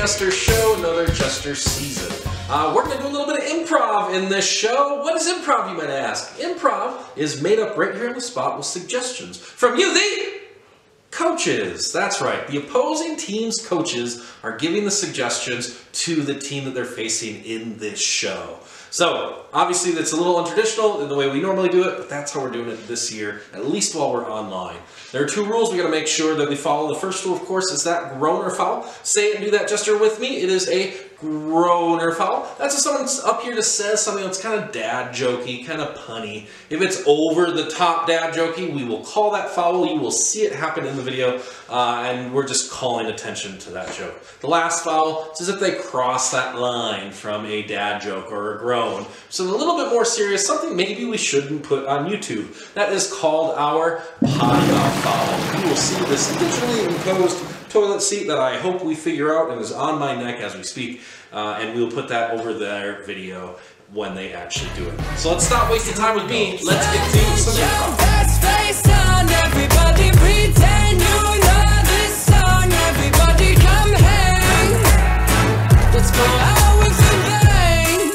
Jester Show, another Jester season. We're going to do a little bit of improv in this show. What is improv, you might ask? Improv is made up right here on the spot with suggestions from you, the coaches. That's right. The opposing team's coaches are giving the suggestions to the team that they're facing in this show. So, obviously, that's a little untraditional in the way we normally do it, but that's how we're doing it this year, at least while we're online. There are two rules we got to make sure that we follow. The first rule, of course, is that groan or foul. Say it and do that, Jester, with me. It is a groan or foul. That's if someone's up here that says something that's kind of dad jokey, kind of punny. If it's over the top dad jokey, we will call that foul. You will see it happen in the video, and we're just calling attention to that joke. The last foul is if they cross that line from a dad joke or a groan. So a little bit more serious, something maybe we shouldn't put on YouTube. That is called our potty mouth foul. You will see this digitally imposed toilet seat that I hope we figure out and is on my neck as we speak, and we'll put that over their video when they actually do it. So let's stop wasting time with me. Let's get to some improv. Best face on, everybody pretend you know this song. Everybody come hang. Let's go out with a bang.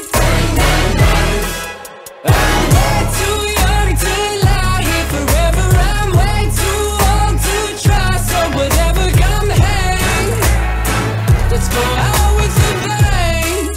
I'm way too young to lie here forever. I'm way too old to try, so whatever, come hang. Let's go out with a bang.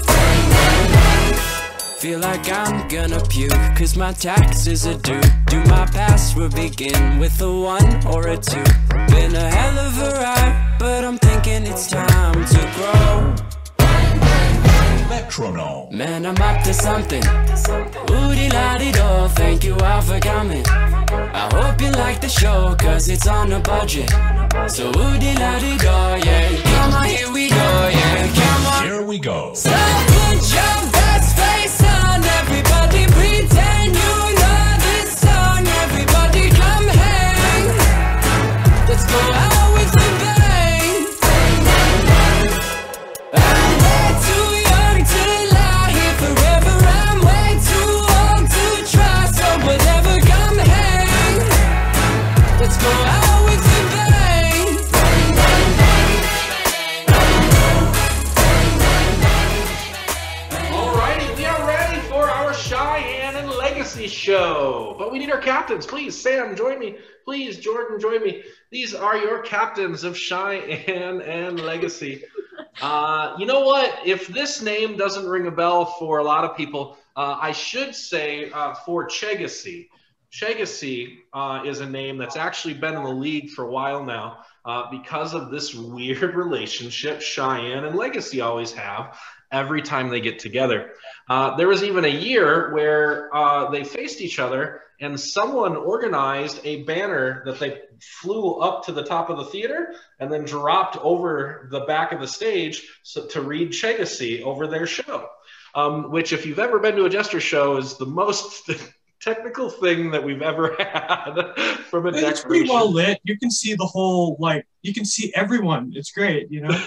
Feel like I'm gonna puke, cause my taxes are due. Do my password begin with a 1 or a 2? Been a hell of a ride, but I'm thinking it's time to grow. Metronome. Man, I'm up to something. Oodie-la-dee-do, thank you all for coming. I hope you like the show, cause it's on a budget. So oodie-la-dee-do, yeah. Come on, here we go, yeah. Come on. Here we go. So put your best face on, everybody pretend you know this song. Everybody come hang. Let's go out with a bang. I'm way too young to lie here forever. I'm way too old to try, so whatever, come hang. Let's go out with a bang. Alrighty, we are ready for our Cheyenne and Legacy show. But we need our captains. Please, Sam, join me. Please, Jordan, join me. These are your captains of Cheyenne and Legacy. You know what? If this name doesn't ring a bell for a lot of people, I should say for Chegacy. Chegacy is a name that's actually been in the league for a while now because of this weird relationship Cheyenne and Legacy always have every time they get together. There was even a year where they faced each other and someone organized a banner that they flew up to the top of the theater and then dropped over the back of the stage to read Chegacy over their show, which if you've ever been to a Jester show is the most technical thing that we've ever had from a decoration. It's pretty well lit. You can see the whole, like, you can see everyone. It's great, you know?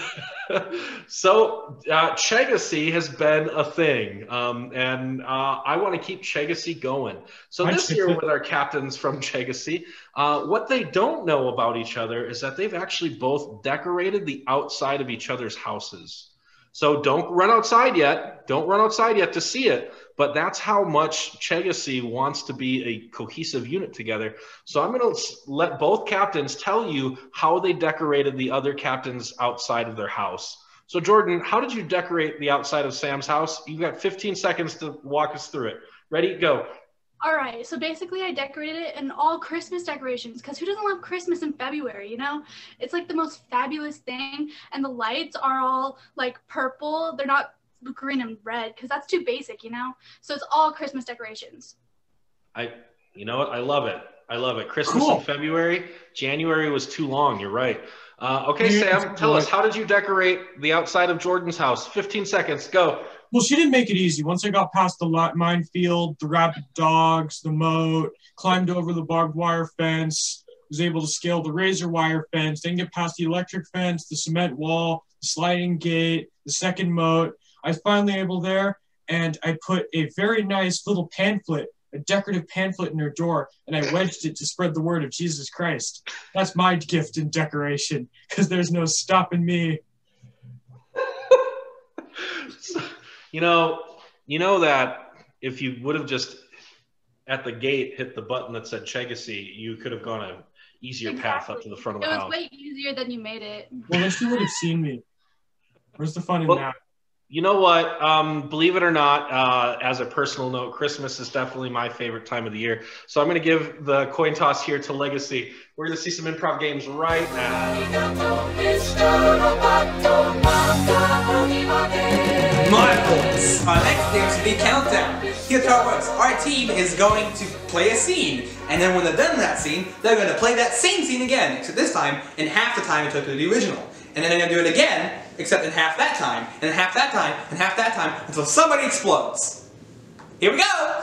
So Chegacy has been a thing, and I want to keep Chegacy going. So this year with our captains from Chegacy, what they don't know about each other is that they've actually both decorated the outside of each other's houses. So don't run outside yet. Don't run outside yet to see it. But that's how much Chegacy wants to be a cohesive unit together. So I'm going to let both captains tell you how they decorated the other captains outside of their house. So Jordan, how did you decorate the outside of Sam's house? You've got 15 seconds to walk us through it. Ready? Go. All right, so basically I decorated it in all Christmas decorations because who doesn't love Christmas in February, you know? It's like the most fabulous thing, and the lights are all like purple. They're not green and red because that's too basic, you know? So it's all Christmas decorations. You know what? I love it. I love it. Christmas in February. January was too long. You're right. Okay, Sam, tell us, how did you decorate the outside of Jordan's house? 15 seconds. Go. Well, she didn't make it easy. Once I got past the minefield, the rabid dogs, the moat, climbed over the barbed wire fence, was able to scale the razor wire fence, then get past the electric fence, the cement wall, the sliding gate, the second moat. I was finally able there, and I put a very nice little pamphlet, a decorative pamphlet in her door, and I wedged it to spread the word of Jesus Christ. That's my gift in decoration, because there's no stopping me. So, you know that if you would have just at the gate hit the button that said Chegacy, you could have gone an easier path up to the front of the house. It was way easier than you made it. Well, then she would have seen me. Where's the fun in Well, that? You know what? Believe it or not, as a personal note, Christmas is definitely my favorite time of the year. So I'm going to give the coin toss here to Legacy. We're going to see some improv games right now. Marbles. Our next game should be Countdown. Here's how it works. Our team is going to play a scene, and then when they're done that scene, they're going to play that same scene again, except this time in half the time it took to do the original. And then they're going to do it again, except in half that time, and half that time, and half that time, until somebody explodes. Here we go!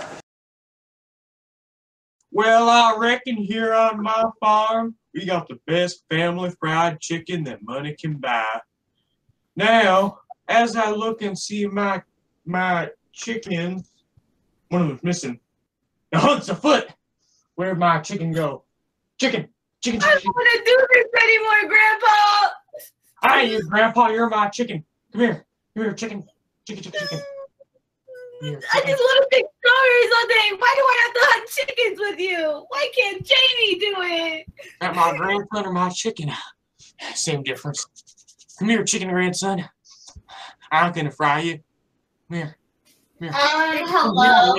Well, I reckon here on my farm, we got the best family fried chicken that money can buy. Now, as I look and see my chickens, one of them's missing. The hunt's afoot. Where'd my chicken go? Chicken. I don't want to do this anymore, Grandpa. Hi, you Grandpa. You're my chicken. Come here. Come here, chicken. Chicken. Here, I just want to make stories all day. Why do I have to hunt chickens with you? Why can't Jamie do it? Got my grandson or my chicken? Same difference. Come here, chicken grandson. I'm gonna fry you. Come here. Hello.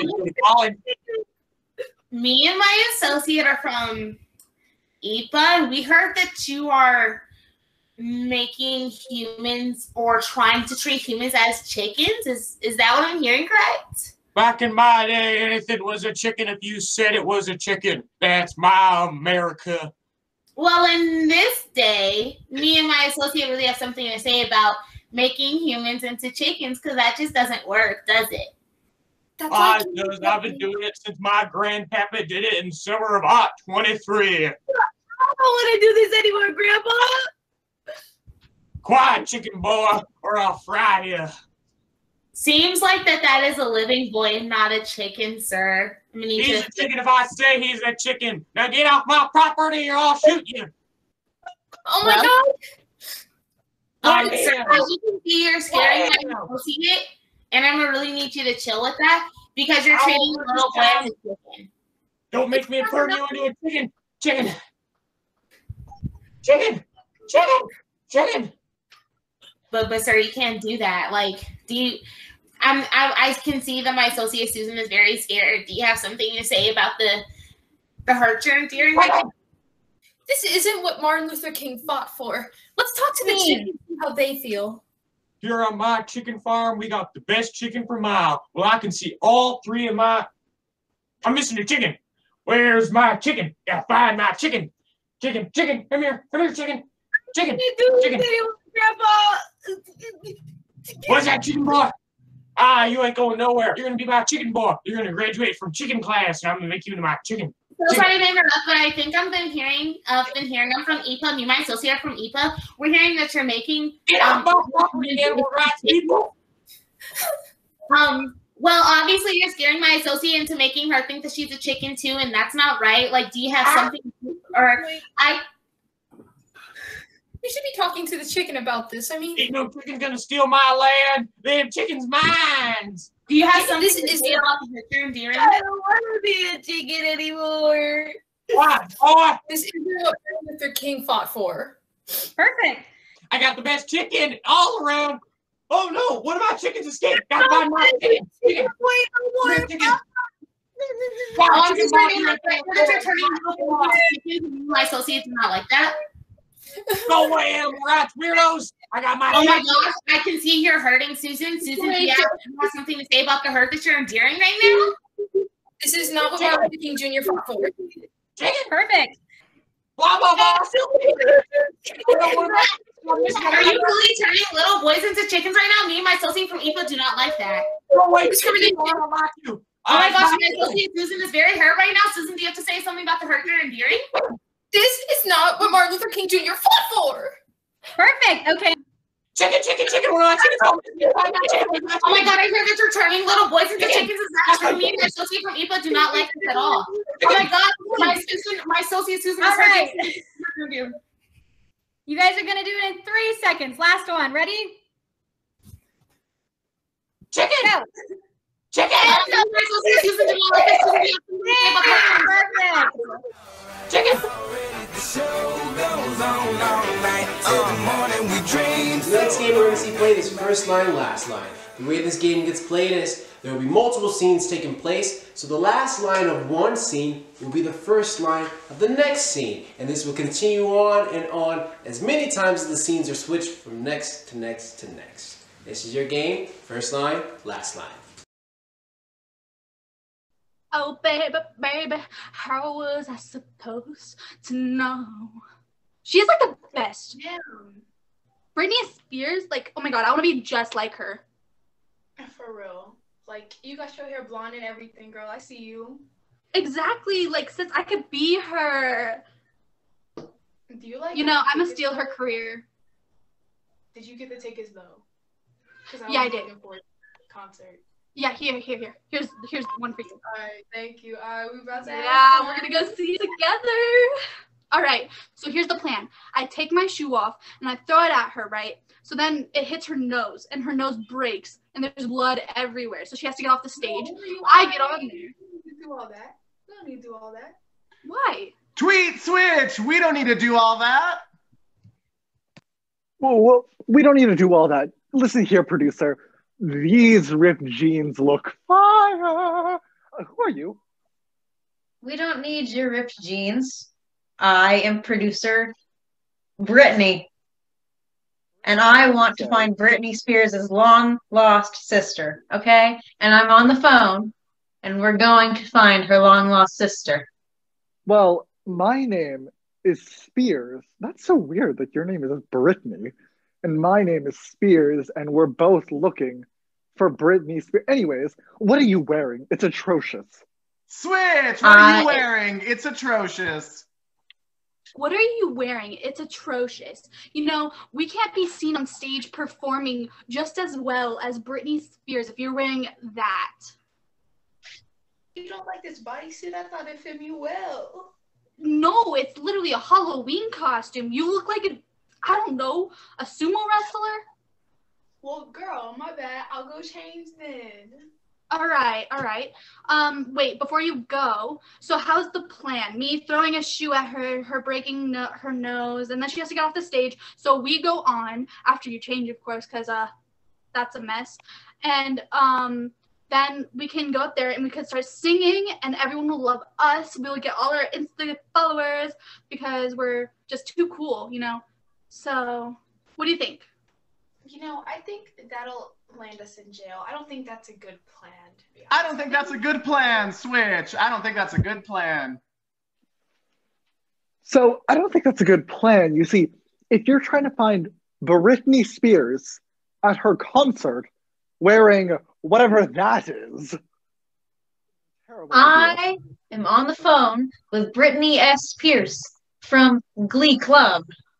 Me and my associate are from IPA. We heard that you are making humans or trying to treat humans as chickens. Is that what I'm hearing correct? Back in my day, anything was a chicken if you said it was a chicken. That's my America. Well, in this day, me and my associate really have something to say about making humans into chickens, because that just doesn't work, does it? I've been doing it since my grandpapa did it in summer of 23. I don't want to do this anymore, Grandpa. Quiet, chicken boy, or I'll fry you. Seems like that is a living boy, not a chicken, sir. I mean, he's a chicken if I say he's a chicken. Now get off my property or I'll shoot you. Oh my God. Sir, as you can see, you're scaring my associate, and I'm going to really need you to chill with that, because you're treating the little boy as a chicken. Don't make me turn you into a chicken. Chicken. But sir, you can't do that. Like, I can see that my associate Susan is very scared. Do you have something to say about the hurt you're enduring? This isn't what Martin Luther King fought for. Let's talk to the chickens and see how they feel. Here on my chicken farm, we got the best chicken per mile. Well, I can see all three of my... I'm missing a chicken. Where's my chicken? Gotta find my chicken. Chicken. Come here, chicken. Chicken. Grandpa. What's that, chicken boy? You ain't going nowhere. You're gonna be my chicken boy. You're gonna graduate from chicken class, and I'm gonna make you into my chicken. So sorry to interrupt, but I think I've been hearing them from IPA. Me and my associate are from IPA. We're hearing that you're making animal rights people. Well, obviously you're scaring my associate into making her think that she's a chicken too, and that's not right. Like, do you have something? We should be talking to the chicken about this. I mean, ain't no chicken gonna steal my land. Them chickens mine. Do you have something to say about the picture, dear? I don't want to be a chicken anymore. Why? Boy? This isn't what Martin Luther King fought for. Perfect. I got the best chicken all around. Oh no! One of my chickens escaped. Gotta find my chicken. Wait, I'm just turning my associates not like that. Go away, animal rights weirdos! I got my. Oh my gosh! I can see you're hurting, Susan. Susan, do you have something to say about the hurt that you're enduring right now? This is not what Martin Luther King Jr. fought for. Chicken. Perfect. Blah blah blah. Are you really turning little boys into chickens right now? Me and my associate from IPA do not like that. Go away, discriminating. I don't like you. Oh my gosh, my associate Susan is very hurt right now. Susan, do you have to say something about the hurt you're enduring? This is not what Martin Luther King Jr. fought for. Perfect. Okay. Chicken. We're not chickens. Oh my God, I hear that you're turning little boys into chickens. Is that true? Me and my associate from IPA do not like this at all. Oh my God, my associate Susan is hurting. You guys are going to do it in 3 seconds. Last one. Ready? Chicken! Chicken! Chicken! Next game we're going to see played is first line, last line. The way this game gets played is there will be multiple scenes taking place, so the last line of one scene will be the first line of the next scene, and this will continue on and on as many times as the scenes are switched from next to next to next. This is your game, first line, last line. Oh, baby, baby, how was I supposed to know? She is like the best. Yeah. Britney Spears, like, oh my god, I want to be just like her. For real. Like, you got your hair blonde and everything, girl. I see you. Exactly, like, since I could be her. Do you like? You know, I'm gonna steal her career. Did you get the tickets though? Yeah, I did. For the concert. Yeah, here. Here's one for you. All right, thank you. We about to. Yeah, we're gonna go see it together. All right, so here's the plan. I take my shoe off and I throw it at her, right? So then it hits her nose and her nose breaks and there's blood everywhere. So she has to get off the stage. I get on there. You don't need to do all that. You don't need to do all that. Why? Tweet switch! We don't need to do all that. Well, we don't need to do all that. Listen here, producer. These ripped jeans look fire. Who are you? We don't need your ripped jeans. I am producer Brittany. And I want to find Britney Spears' long-lost sister, okay? And I'm on the phone, and we're going to find her long-lost sister. Well, my name is Spears. That's so weird that your name is Brittany. And my name is Spears, and we're both looking for Britney Spears. Anyways, what are you wearing? It's atrocious. Switch! What are you wearing? It's atrocious. What are you wearing? It's atrocious. You know, we can't be seen on stage performing just as well as Britney Spears if you're wearing that. You don't like this bodysuit? I thought it fit me well. No, it's literally a Halloween costume. You look like I don't know, a sumo wrestler? Well, girl, my bad. I'll go change then. All right. Wait, before you go, so how's the plan? Me throwing a shoe at her breaking her nose, and then she has to get off the stage. So we go on, after you change, of course, because that's a mess. And then we can go up there and we can start singing, and everyone will love us. We will get all our Insta followers because we're just too cool, you know? So what do you think? You know, I think that'll land us in jail. I don't think that's a good plan, to be honest. I don't think that's a good plan, Switch. I don't think that's a good plan. So I don't think that's a good plan. You see, if you're trying to find Britney Spears at her concert wearing whatever that is. I am on the phone with Britney S. Pierce from Glee Club.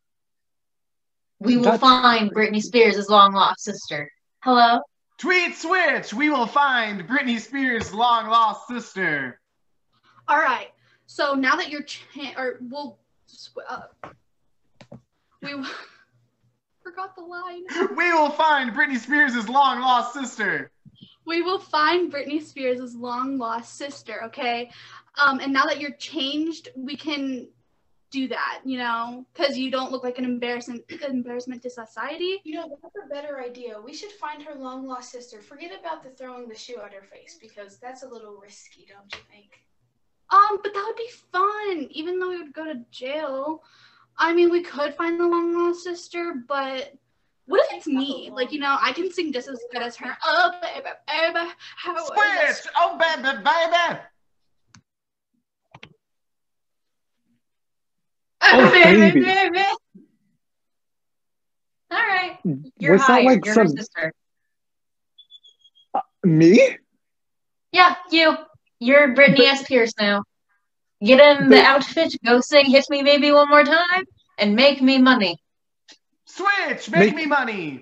We will find Britney Spears' long-lost sister. Hello? Tweet switch! We will find Britney Spears' long-lost sister. All right. So now that you're we forgot the line. We will find Britney Spears' long-lost sister. We will find Britney Spears' long-lost sister, okay? And now that you're changed, we can do that, you know, because you don't look like an embarrassment to society. You know, that's a better idea. We should find her long-lost sister. Forget about the throwing the shoe at her face, because that's a little risky, don't you think? But that would be fun, even though we would go to jail. I mean, we could find the long-lost sister, but what if it's me? Like, you know, I can sing just as good as her. Oh, baby, baby, how Switch! Oh, baby, baby! Oh, baby. All right. You're Was that hired. like You're some... her sister. Me? Yeah, you. You're Britney S. Pierce now. Get in the outfit, go sing Hit Me Baby one more time, and make me money. Switch! Make me money!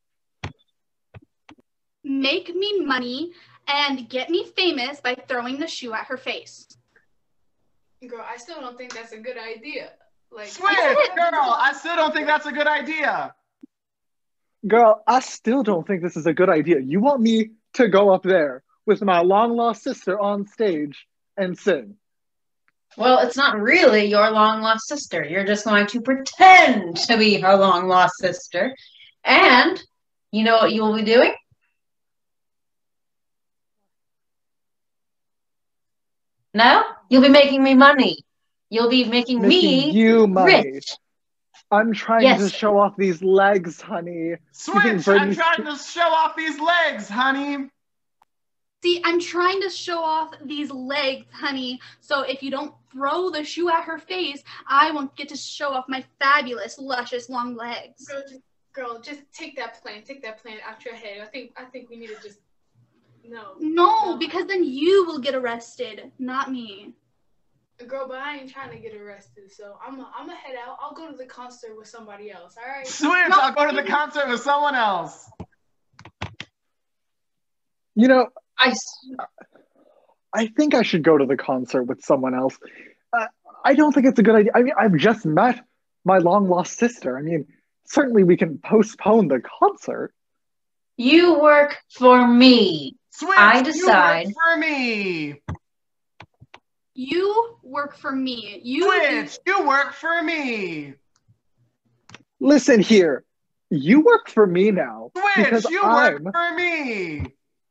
Make me money and get me famous by throwing the shoe at her face. Girl, I still don't think that's a good idea. Like, Switch! Girl, I still don't think that's a good idea. Girl, I still don't think this is a good idea. You want me to go up there with my long-lost sister on stage and sing. Well, it's not really your long-lost sister. You're just going to pretend to be her long-lost sister. And you know what you'll be doing? No? You'll be making me money. You'll be making me you money. rich. I'm trying to show off these legs, honey. Switch! I'm trying to show off these legs, honey. See, I'm trying to show off these legs, honey. So if you don't throw the shoe at her face, I won't get to show off my fabulous, luscious, long legs. Girl, just take that plan out your head. I think we need to just No, because then you will get arrested, not me. Girl, but I ain't trying to get arrested, so I'm gonna head out. I'll go to the concert with somebody else, all right? Switch! I'll go to the concert with someone else. You know, I think I should go to the concert with someone else. I don't think it's a good idea. I mean, I've just met my long-lost sister. I mean, certainly we can postpone the concert. You work for me. Switch! I decide. You work for me. You work for me. Switch! You work for me. Listen here. You work for me now. Switch! You work for me.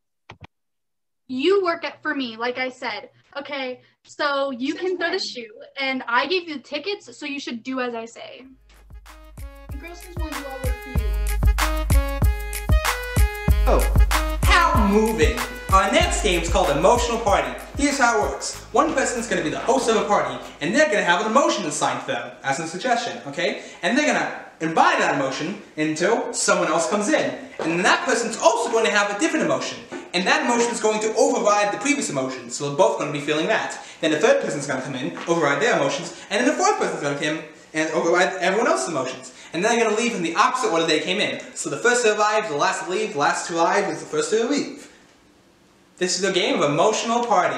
You work for me, like I said. Okay, so you can throw the shoe, and I gave you the tickets, so you should do as I say. Girls, since when do I work for you? Oh, how moving. Our next game is called Emotional Party. Here's how it works. One person's going to be the host of a party, and they're going to have an emotion assigned to them, as a suggestion, okay? And they're going to embody that emotion until someone else comes in. And then that person's also going to have a different emotion. And that emotion is going to override the previous emotion, so they're both going to be feeling that. Then the third person's going to come in, override their emotions, and then the fourth person's going to come in and override everyone else's emotions. And then they're going to leave in the opposite order they came in. So the first to arrive, the last to leave, the last to arrive is the first to leave. This is a game of Emotional Party.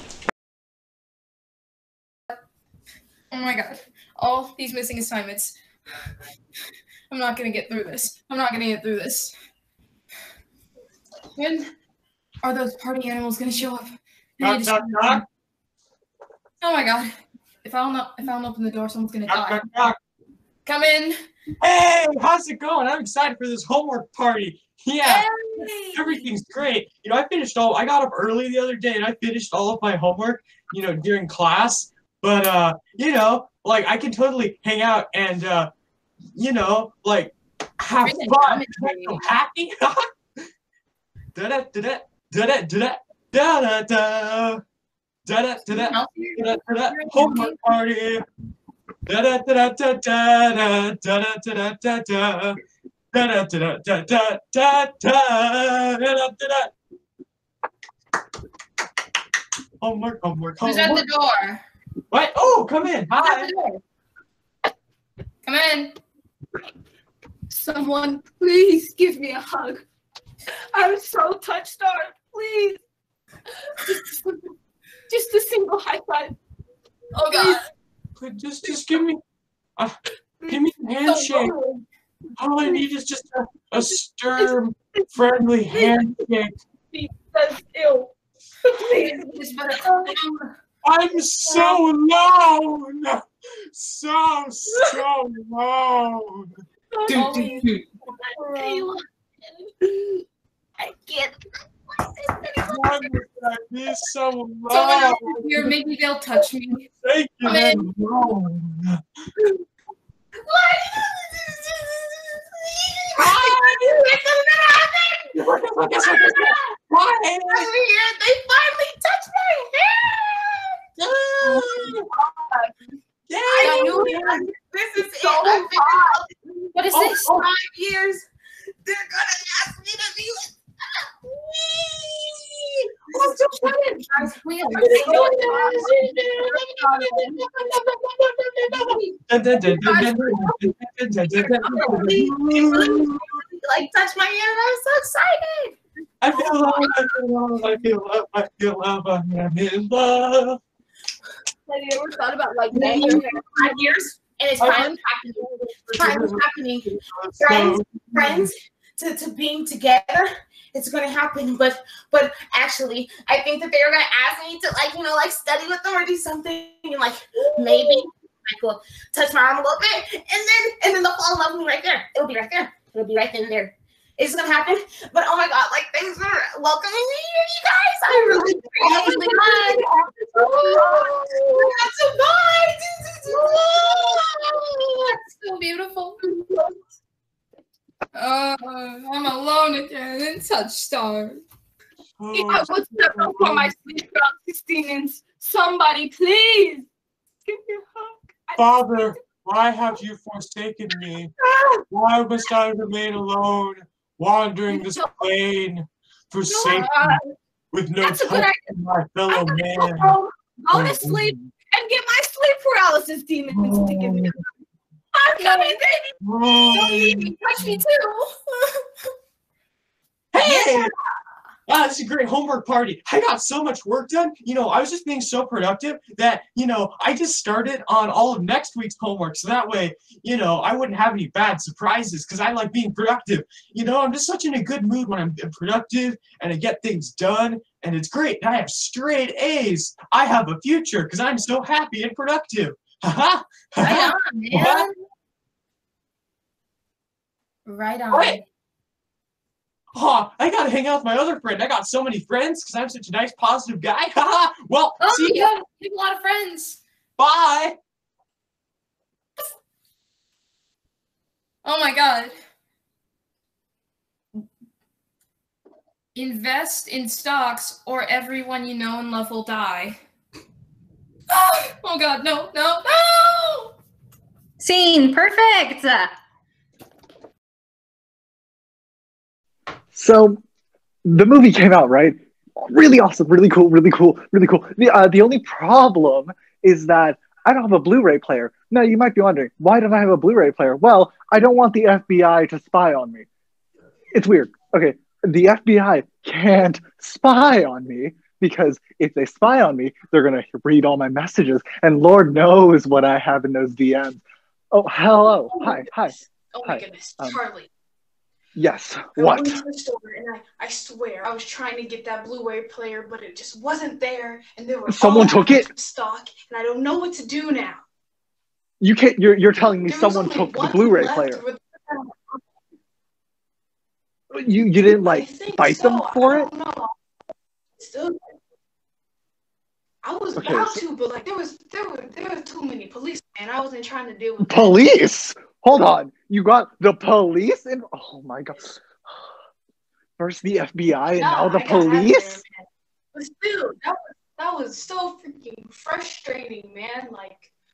Oh my god. All these missing assignments. I'm not gonna get through this. When are those party animals gonna show up? Knock, knock. Oh my god. If I don't open the door, someone's gonna die. Knock. Come in. Hey, how's it going? I'm excited for this homework party. Yeah, Hey! everything's great. You know, I got up early the other day and I finished all of my homework, you know, during class. But, you know, like, I can totally hang out and, you know, like, have fun. So happy. Homework party. Homework. Who's at the door? What? Oh, come in. Hi. Come in. Someone, please give me a hug. I'm so touched up. Please. Just a single high five. Oh God. Just give me a handshake. All I need is just a stern, friendly handshake. That's ill. Please. I'm so alone. So alone. I can't. Why would I be so alone? Someone else is here. Maybe they'll touch me. Thank you. Come in. They finally touched my hand. I knew it. This is so hard. What is this? 5 years. They're gonna ask me to be with I'm so excited. Guys, we have like touch my hand. I'm so excited. I feel love. I'm in love. Have you ever thought about like that? 5 years, and it's finally happening. Finally happening. Friends, to being together, it's gonna happen. But actually, I think that they're gonna ask me to like study with them or do something, and like maybe like will touch my arm a little bit, and then they'll fall in love with me right there. It'll be right there. It'll be right then and there. It's gonna happen. But oh my god, like thanks for welcoming me here, you guys. I really That's so beautiful. I'm alone again in Touchstar. I was never for my sleep around 16 inch. Somebody, please. Give me a hug. Father, why have you forsaken me? Why must I remain alone, wandering this plain, forsaken, with no touch of my fellow man? Go to sleep and get my sleep paralysis demons to give me a hug. I'm coming, baby. Don't leave me. Touch me too. Hey! Wow, this is a great homework party. I got so much work done. You know, I was just being so productive that, you know, I just started on all of next week's homework. So that way, you know, I wouldn't have any bad surprises because I like being productive. You know, I'm just such in a good mood when I'm productive and I get things done. And it's great. And I have straight A's. I have a future because I'm so happy and productive. Ha Right on, man. Right on. What? Oh, I gotta hang out with my other friend. I got so many friends because I'm such a nice, positive guy. Haha. Well, see ya. You have a lot of friends. Bye. Oh my god. Invest in stocks or everyone you know and love will die. Oh god, no, no, no! Scene, perfect! So, the movie came out, right? Really awesome, really cool, really cool, really cool. The only problem is that I don't have a Blu-ray player. Now, you might be wondering, why don't I have a Blu-ray player? Well, I don't want the FBI to spy on me. It's weird. Okay, the FBI can't spy on me because if they spy on me, they're going to read all my messages, and Lord knows what I have in those DMs. Oh, hello. Hi. Oh my goodness, Charlie. Yes, I what? went to the store and I swear I was trying to get that Blu-ray player, but it just wasn't there, and they were Someone all took out it? of stock, and I don't know what to do now. You can't. You're telling me There was someone only took the one Blu-ray left player. with- You didn't I like think bite so. them for I it? don't know. Still, I was Okay, about so- to, but like there was too many police, and I wasn't trying to deal with that. Police? Hold on. You got the police in? Oh my god. First the FBI and Yeah, now the I got out of there, police? man. But still, that was so freaking frustrating, man. Like,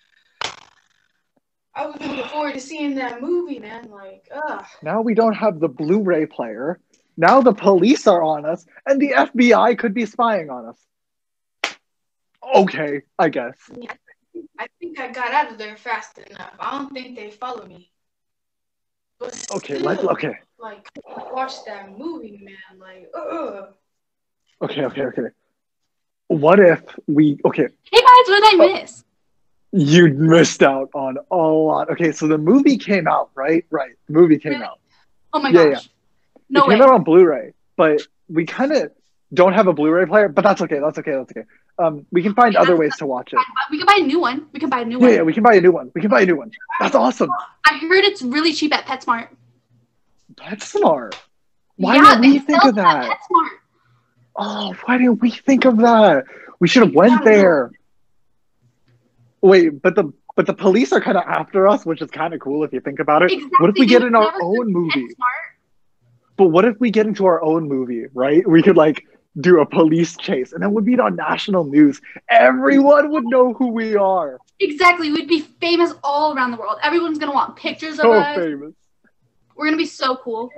I was looking forward to seeing that movie, man. Like, ugh. Now we don't have the Blu-ray player. Now the police are on us, and the FBI could be spying on us. Okay, I guess. I think I got out of there fast enough. I don't think they follow me. But still, Okay, like, watch that movie, man. Like, ugh. Okay. What if we? Okay, Hey guys, what did I miss? you missed out on a lot. Okay, so the movie came out, right? Right, the movie came out. Oh my Yeah, gosh. No it way. came out on Blu-ray, but we kind of don't have a Blu-ray player. But that's okay. We can find other ways to watch it. We can buy a new one. We can buy a new Yeah, one. yeah, we can buy a new one. That's awesome. I heard it's really cheap at PetSmart. PetSmart. Why Yeah, didn't we they think sell of them at that? PetSmart. Oh, why didn't we think of that? We should have went there. Wait, but the police are kind of after us, which is kind of cool if you think about it. Exactly. What if we You get would in our never own search movie? PetSmart. But what if we get into our own movie, right? We could like do a police chase, and then we'd be on national news. Everyone would know who we are. Exactly. We'd be famous all around the world. Everyone's gonna want pictures of So us. famous. We're gonna be so cool.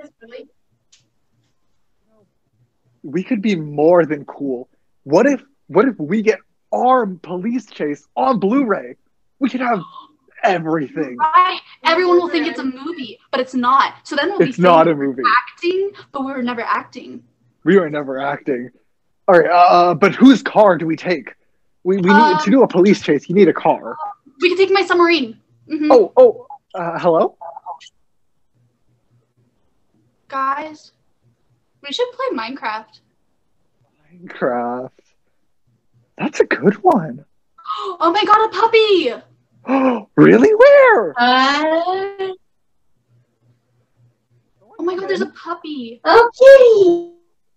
We could be more than cool. What if we get our police chase on Blu-ray? We could have everything. Right? Everyone will think it's a movie, but it's not. So then we'll be It's not saying a movie. acting, but we were never acting. We were never acting. All right, but whose car do we take? We need to do a police chase. You need a car. We can take my submarine. Mhm. Hello? Guys, we should play Minecraft. Minecraft. That's a good one. Oh my god, a puppy! Really? Where? Uh, Oh my god, there's a puppy. okay.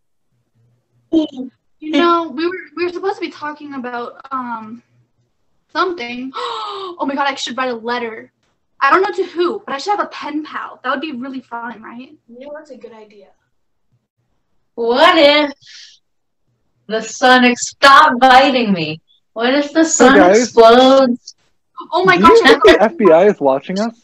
You know, we were supposed to be talking about something. Oh my god, I should write a letter. I don't know to who, but I should have a pen pal. That would be really fun, right? You know, that's a good idea. What if the sun stop biting me? What if the sun guys. Oh explodes? my Do gosh, you think the FBI is watching us?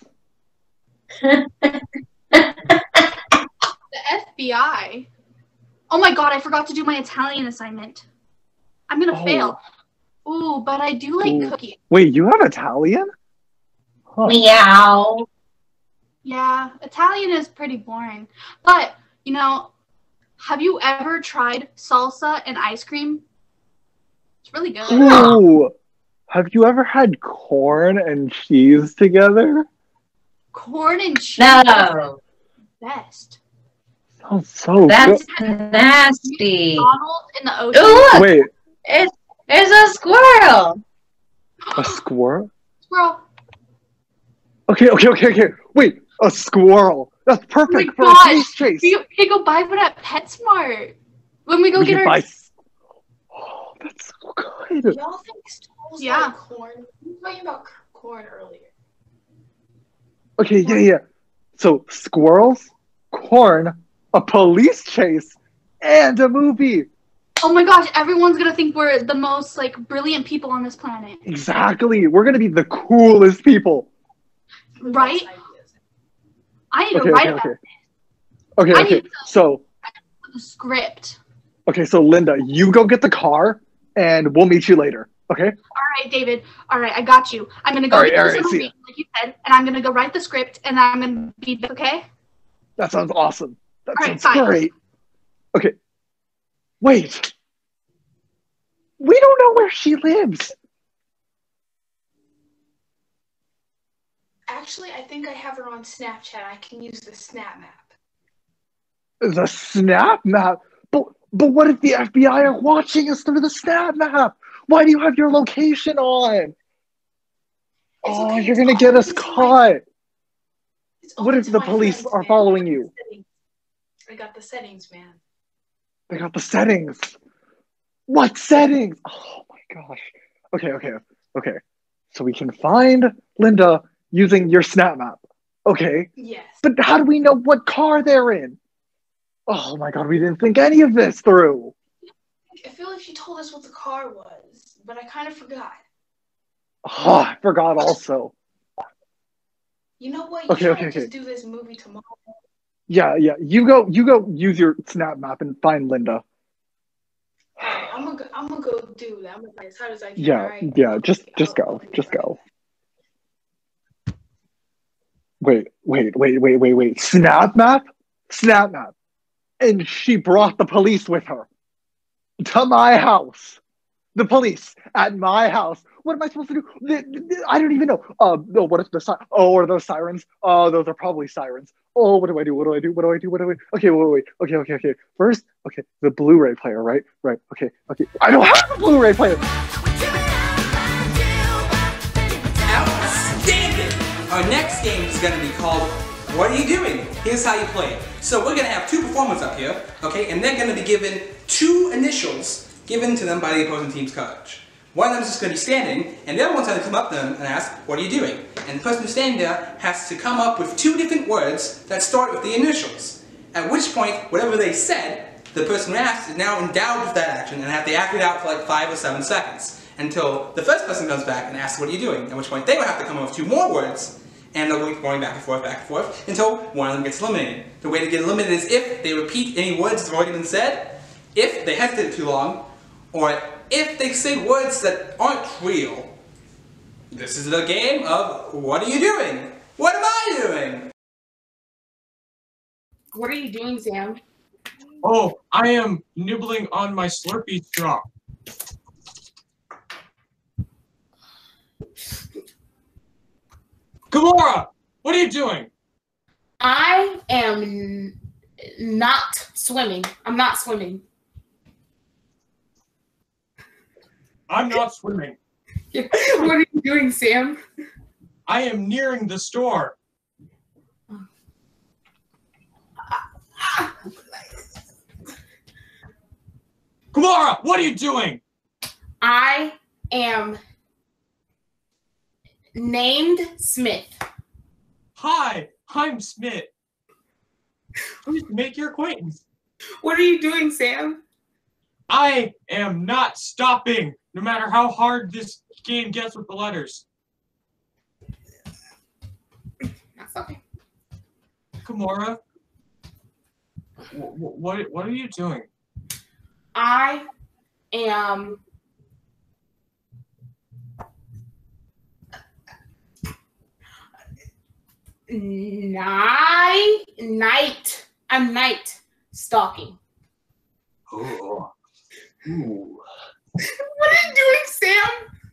the FBI. Oh my god, I forgot to do my Italian assignment. I'm gonna fail. Ooh, but I do like Ooh. cookies. Wait, you have Italian? Huh. Meow. Yeah, Italian is pretty boring. But, you know, have you ever tried salsa and ice cream? It's really good. Ooh. Have you ever had corn and cheese together? Corn and cheese. No. Best. Sounds so That's good. nasty. McDonald's in the ocean. Ooh, look. Wait, It's a squirrel. a squirrel? Squirrel. Okay. Wait, a squirrel. That's perfect for a gosh. police chase. We can go buy one at PetSmart. When we go We get can our... buy... Oh, that's so good. Y'all think squirrels Yeah. like corn? We were talking about corn earlier. Okay, yeah. So, squirrels, corn, a police chase, and a movie. Oh my gosh, everyone's gonna think we're the most, like, brilliant people on this planet. Exactly. We're going to be the coolest people. Right? I need to Okay, write okay, about okay. I Okay, need to So, put the script. okay, so Linda, you go get the car, and we'll meet you later. Okay? All right, David. All right, I got you. I'm gonna go All right, get all this right, see movie, ya. like you said, and I'm gonna go write the script, and I'm gonna be back, okay? That sounds awesome. That All right, sounds fine. great. Okay. Wait. We don't know where she lives. Actually, I think I have her on Snapchat. I can use the Snap Map. The Snap Map? But what if the FBI are watching us through the Snap Map? Why do you have your location on? Oh, okay, you're it's going to get us always in caught. It's What open if to the my police friends, are man. following you? I got the settings, man. They got the settings. What settings? Oh my gosh. Okay. So we can find Linda using your Snap Map. Okay. Yes. But how do we know what car they're in? Oh my god, we didn't think any of this through. I feel like she told us what the car was, but I kind of forgot. Oh, I forgot also. You know what? You should just do this movie tomorrow. Yeah. You go use your Snap Map and find Linda. Alright, I'm gonna go do that. I'm gonna try as hard as I can. Yeah, alright? yeah, just go. Wait. Snap Map? And she brought the police with her. To my house. The police at my house. What am I supposed to do? I don't even know. No, what if are those sirens? Oh, those are probably sirens. Oh, what do I do? Okay, wait. Okay. First, the Blu-ray player, right? Okay. I don't have a Blu-ray player. Outstanding! Our next game is going to be called What Are You Doing? Here's how you play it. So we're going to have two performers up here, okay, and they're going to be given two initials given to them by the opposing team's coach. One of them is just going to be standing, and the other one's going to come up to them and ask, what are you doing? And the person who's standing there has to come up with two different words that start with the initials. At which point, whatever they said, the person who asked is now endowed with that action and have to act it out for like 5 or 7 seconds until the first person comes back and asks, what are you doing? At which point they will have to come up with 2 more words, and they'll be going back and forth until one of them gets eliminated. The way to get eliminated is if they repeat any words that have already been said, if they hesitate too long, or if they say words that aren't real. This is the game of what are you doing? What am I doing? What are you doing, Sam? Oh, I am nibbling on my Slurpee straw. Gamora, what are you doing? I am Not swimming. I'm not swimming. I'm not swimming. What are you doing, Sam? I am nearing the store. Kamara, what are you doing? I am named Smith. Hi, I'm Smith. Please make your acquaintance. What are you doing, Sam? I am not stopping, no matter how hard this game gets with the letters. Not stopping. Kamara, what are you doing? I am I'm night stalking. Oh. Ooh. What are you doing, Sam?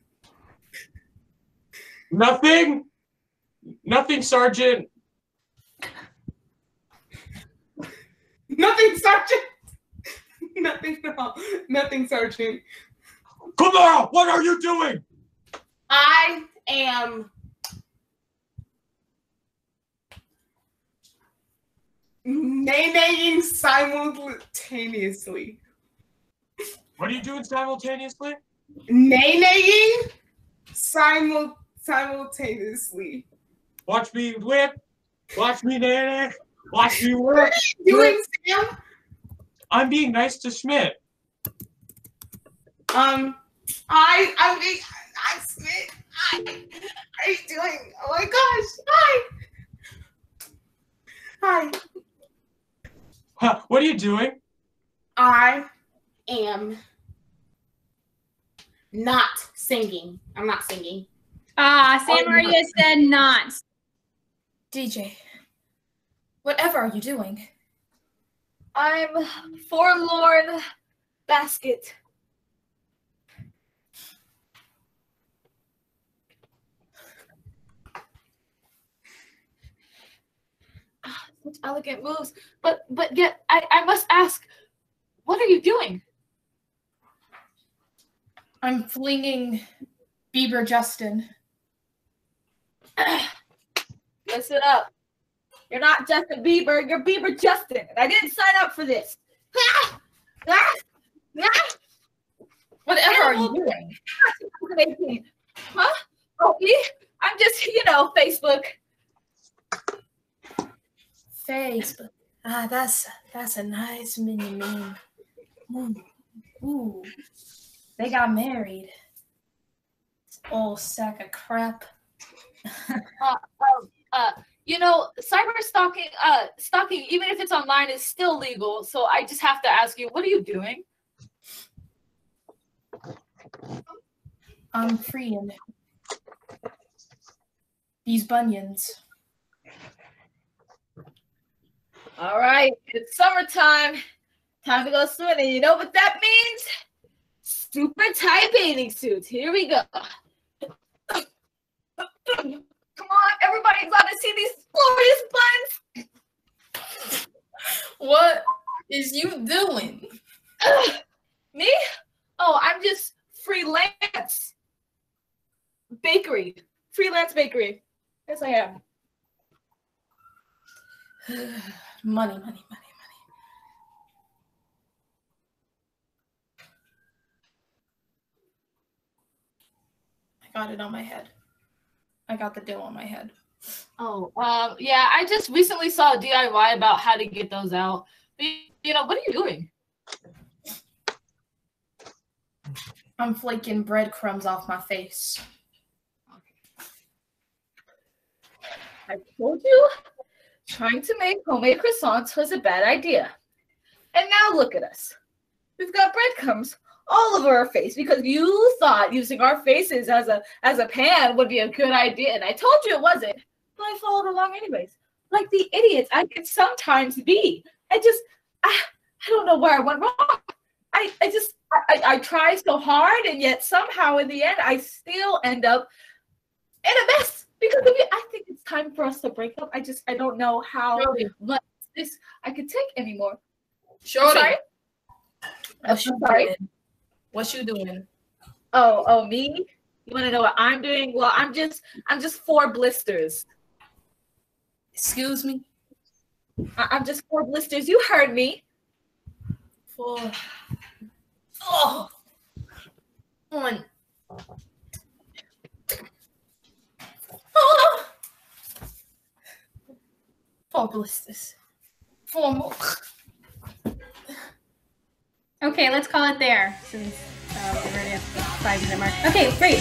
Nothing. Nothing, Sergeant. Nothing, Sergeant. Nothing, no. Nothing, Sergeant. Kamara, what are you doing? I am nay-naying simultaneously. What are you doing simultaneously? Nay-naying simultaneously. Watch me whip. Watch me nay. Watch me whip. What are you doing, Sam? I'm being nice to Schmidt. I'm Smith. How are you doing? Oh my gosh. Hi. Huh, what are you doing? I am not singing. I'm not singing. Sam already said not. DJ, whatever are you doing? I'm forlorn basket. Such elegant moves, but yet I must ask, what are you doing? I'm flinging Bieber Justin. Listen up. You're not Justin Bieber, you're Bieber Justin. And I didn't sign up for this. Whatever are you doing? 2018. Huh? Oh, me? I'm just, Facebook. Facebook. That's a nice mini meme. Ooh. They got married. Old sack of crap. Cyber stalking, even if it's online, is still legal. So I just have to ask you, what are you doing? I'm freeing these bunions. All right, it's summertime. Time to go swimming. You know what that means? Super tight bathing suits. Here we go. Come on, everybody's got to see these glorious buns. What is you doing? Me? Oh, I'm just freelance bakery. Freelance bakery. Yes, I am. Money. I got it on my head. I got the dough on my head. Oh, yeah, I just recently saw a DIY about how to get those out. But, what are you doing? I'm flaking breadcrumbs off my face. I told you, trying to make homemade croissants was a bad idea. And now look at us. We've got breadcrumbs all over our face because you thought using our faces as a pan would be a good idea. And I told you it wasn't, but I followed along anyways. Like the idiots I could sometimes be. I don't know where I went wrong. I try so hard, and yet somehow in the end, I still end up in a mess because of you. I think it's time for us to break up. I don't know how, Really? but this I could take anymore. Shorty. Sorry? What you Sorry? doing? What you doing? Oh, me? You want to know what I'm doing? Well, I'm just 4 blisters. Excuse me? I'm just 4 blisters. You heard me. 4. Oh. 1. Oh. 4 blisters. 4 more. Okay, let's call it there since we're already at the 5-minute mark. Okay, great.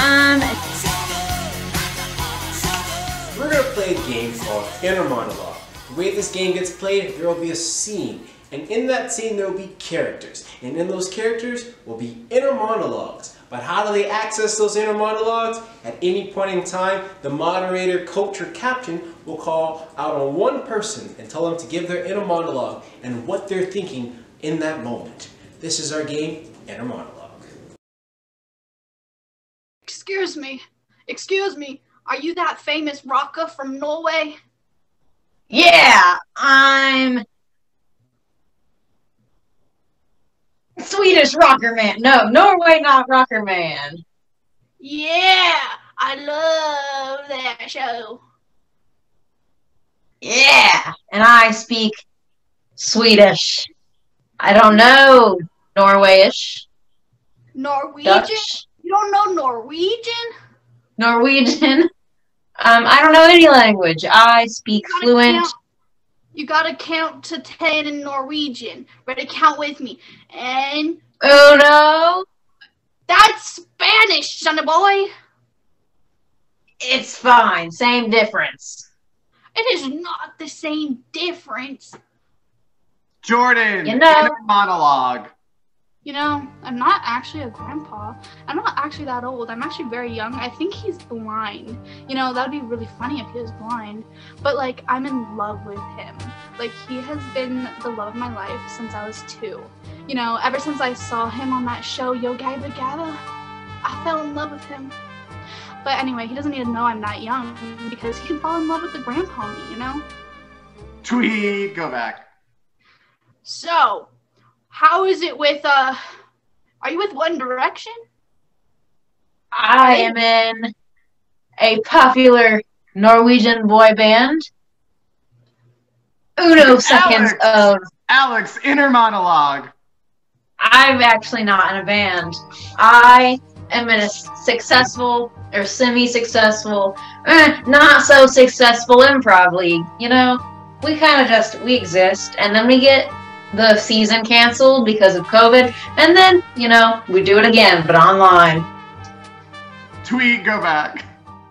We're going to play a game called Inner Monologue. The way this game gets played, there will be a scene. And in that scene, there will be characters. And in those characters will be inner monologues. But how do they access those inner monologues? At any point in time, the moderator, coach, or captain will call out on one person and tell them to give their inner monologue and what they're thinking in that moment. This is our game, Inner Monologue. Excuse me. Excuse me. Are you that famous rocker from Norway? Yeah, I'm Swedish rocker man. No, Norway, not rocker man. Yeah, I love that show. Yeah, and I speak Swedish. I don't know Norwayish. Norwegian? Dutch. You don't know Norwegian? Norwegian. I don't know any language. I speak fluent. You gotta count to 10 in Norwegian. Ready? Count with me. And Uno. That's Spanish, sonny boy. It's fine. Same difference. It is not the same difference. Jordan, You know- Inner Monologue. You know, I'm not actually a grandpa. I'm not actually that old. I'm actually very young. I think he's blind. You know, that would be really funny if he was blind. But, like, I'm in love with him. Like, he has been the love of my life since I was 2. You know, ever since I saw him on that show, Yo Gabba Gabba, I fell in love with him. But anyway, he doesn't need to know I'm that young because he can fall in love with the grandpa me, you know? Tweet, go back. So, how is it with, are you with One Direction? I am in a popular Norwegian boy band. Uno seconds of... Alex, Inner Monologue. I'm actually not in a band. I am in a successful or semi-successful, not so successful improv league. You know, we kind of we exist, and then we get the season canceled because of COVID, and then, you know, we do it again, but online. Tweet, go back.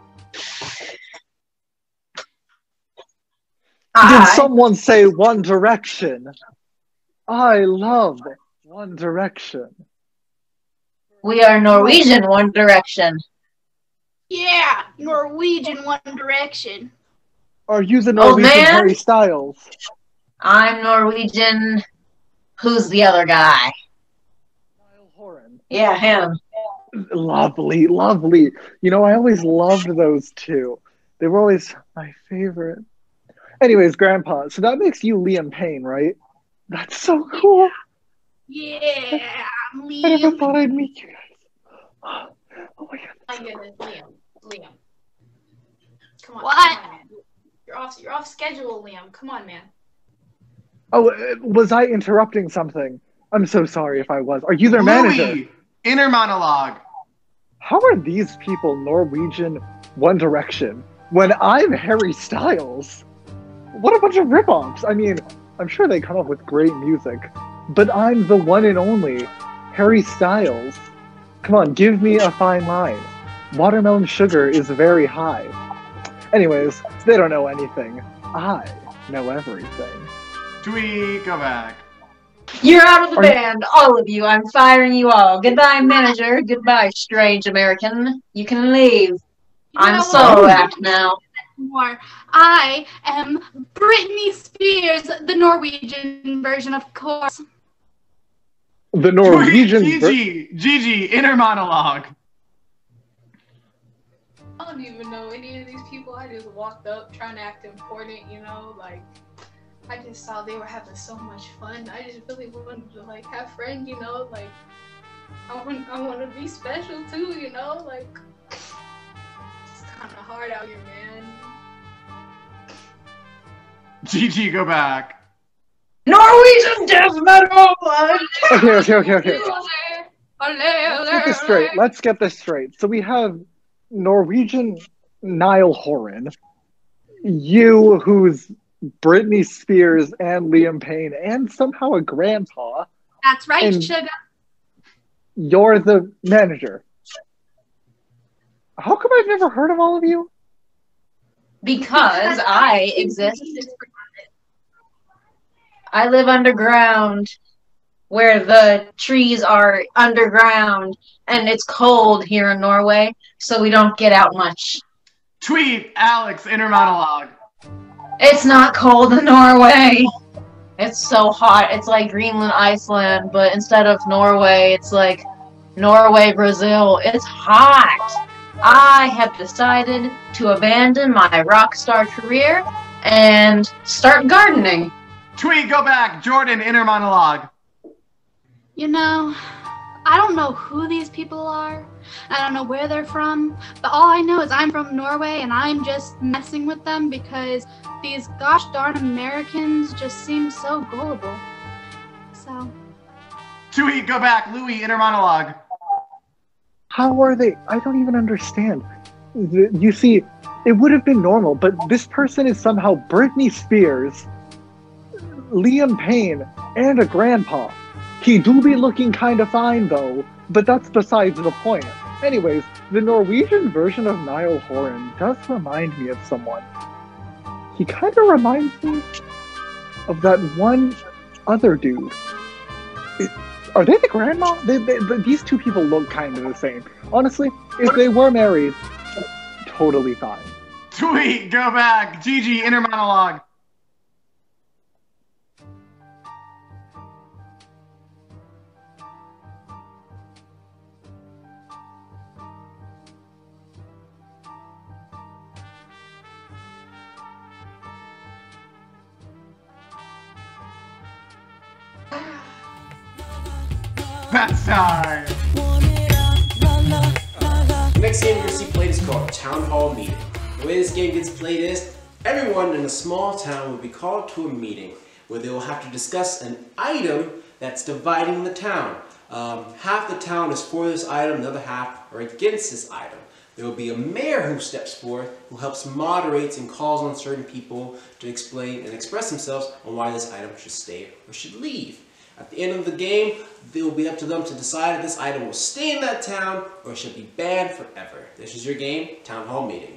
Did someone say One Direction? I love One Direction. We are Norwegian One Direction. Yeah, Norwegian One Direction. Are you the Old Norwegian man? Harry Styles? I'm Norwegian. Who's the other guy? Yeah, him. Lovely, lovely. You know, I always loved those two. They were always my favorite. Anyways, Grandpa, so that makes you Liam Payne, right? That's so cool. Yeah, I'm I never Liam. thought I'd meet you guys. Oh my god. My goodness, Liam. Come on. What? Come on, man. You're off schedule, Liam. Come on, man. Oh, was I interrupting something? I'm so sorry if I was. Are you their manager? Louis, Inner Monologue. How are these people Norwegian One Direction when I'm Harry Styles? What a bunch of rip-offs. I mean, I'm sure they come up with great music, but I'm the one and only Harry Styles. Come on, give me a fine line. Watermelon sugar is very high. Anyways, they don't know anything. I know everything. Tweet, go back. You're out of the band, all of you. I'm firing you all. Goodbye, manager. Goodbye, strange American. You can leave. I'm know solo what? act now. More. I am Britney Spears, the Norwegian version, of course. The Norwegian... Gigi, Inner Monologue. I don't even know any of these people. I just walked up trying to act important, you know, like I just saw they were having so much fun. I just really wanted to like have friends, you know, like I want to be special too, you know, like it's kind of hard out here, man. GG, go back. Norwegian death metal! Okay. Let's get this straight. So we have Norwegian Niall Horan, you who's Britney Spears and Liam Payne, and somehow a grandpa. That's right, and sugar. You're the manager. How come I've never heard of all of you? Because I exist. I live underground, where the trees are underground, and it's cold here in Norway, so we don't get out much. Tweet Alex inner monologue. It's not cold in Norway. It's so hot. It's like Greenland, Iceland, but instead of Norway, it's like Norway, Brazil. It's hot. I have decided to abandon my rock star career and start gardening. Tweet, go back. Jordan, inner monologue. You know, I don't know who these people are. I don't know where they're from. But all I know is I'm from Norway and I'm just messing with them because these gosh darn Americans just seem so gullible. So. Tweet, go back. Louis, inner monologue. How are they? I don't even understand. You see, it would have been normal, but this person is somehow Britney Spears, Liam Payne, and a grandpa. He do be looking kind of fine though, but that's besides the point. Anyways, the Norwegian version of Niall Horan does remind me of someone. He kind of reminds me of that one other dude. Are they the grandma? These two people look kind of the same. Honestly, if they were married, totally fine. Tweet, go back. Gigi, inner monologue. That's time. The next game we're going to see played is called Town Hall Meeting. The way this game gets played is everyone in a small town will be called to a meeting where they will have to discuss an item that's dividing the town. Half the town is for this item, the other half are against this item. There will be a mayor who steps forth, who helps moderates and calls on certain people to explain and express themselves on why this item should stay or should leave. At the end of the game, it will be up to them to decide if this item will stay in that town or should be banned forever. This is your game, Town Hall Meeting.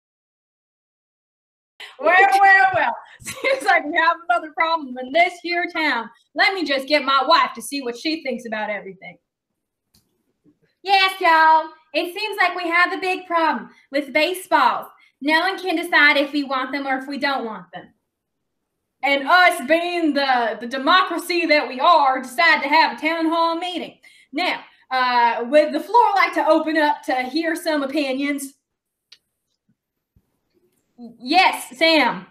Well. Seems like we have another problem in this here town. Let me just get my wife to see what she thinks about everything. Yes, y'all. It seems like we have a big problem with baseballs. No one can decide if we want them or if we don't want them. And us being the democracy that we are, decide to have a town hall meeting. Now, would the floor like to open up to hear some opinions? Yes, Sam.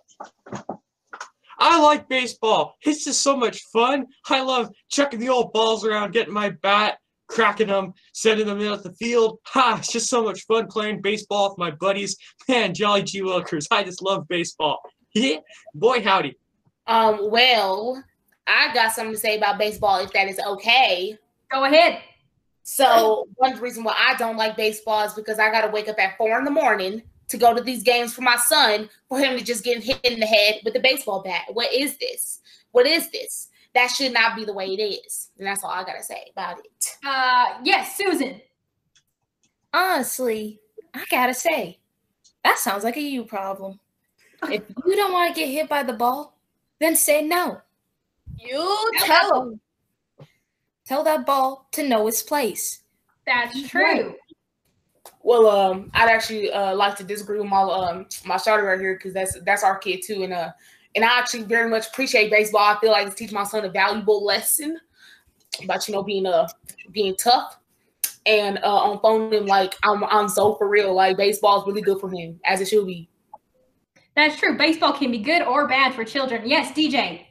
I like baseball. It's just so much fun. I love chucking the old balls around, getting my bat, cracking them, sending them out the field. It's just so much fun playing baseball with my buddies. Man, Jolly G. Wilkers, I just love baseball. Yeah, boy howdy. Well, I got something to say about baseball if that is okay. Go ahead. So one reason why I don't like baseball is because I gotta wake up at 4 a.m. to go to these games for my son for him to just get hit in the head with a baseball bat. What is this? What is this? That should not be the way it is. And that's all I gotta say about it. Yes, Susan. Honestly, I gotta say, that sounds like a you problem. If you don't want to get hit by the ball, then say no. You tell him. Tell that ball to know its place. That's true. Well, I'd actually like to disagree with my starter right here because that's our kid too, and I actually very much appreciate baseball. I feel like it's teaching my son a valuable lesson about being tough and on phone him like I'm so for real. Like baseball is really good for him as it should be. That's true. Baseball can be good or bad for children. Yes, DJ.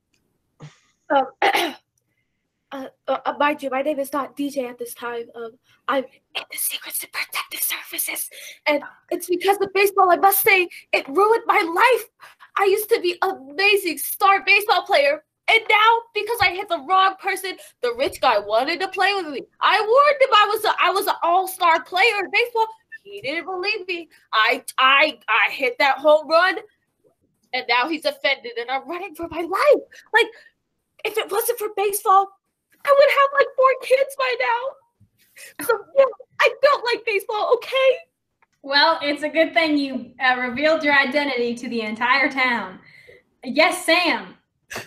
Mind you, my name is not DJ at this time. I'm in the Secrets and Protective Services, and it's because of baseball. I must say, it ruined my life. I used to be an amazing star baseball player, and now because I hit the wrong person, the rich guy wanted to play with me. I warned him I was an all-star player in baseball. He didn't believe me. I hit that home run, and now he's offended, and I'm running for my life. Like, if it wasn't for baseball, I would have like 4 kids by now. So yeah, I don't like baseball, okay? Well, it's a good thing you revealed your identity to the entire town. Yes, Sam.